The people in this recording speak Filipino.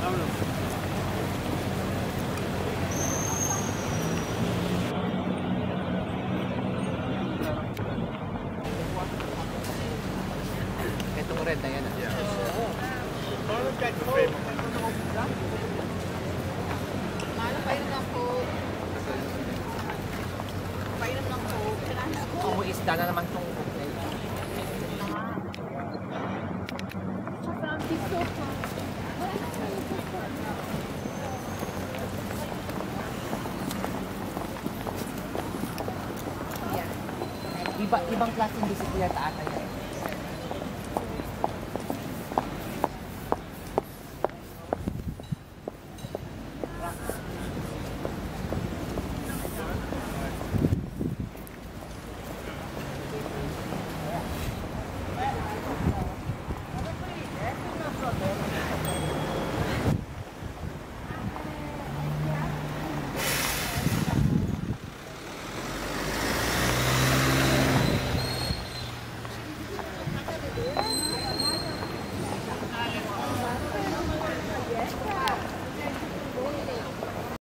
Itong red na yan. Mahal painom ng Coke. Painom ng Coke. Oo, isda na naman itong Coke na yun. Ibang klaseng bisikleta ata yan.